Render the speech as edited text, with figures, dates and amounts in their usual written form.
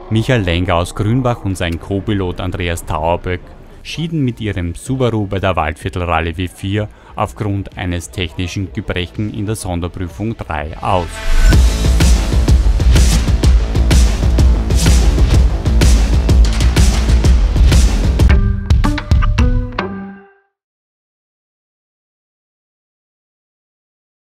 Michael Lenger aus Grünbach und sein Co-Pilot Andreas Tauerböck schieden mit ihrem Subaru bei der Waldviertel-Rallye W4 aufgrund eines technischen Gebrechen in der Sonderprüfung 3 aus.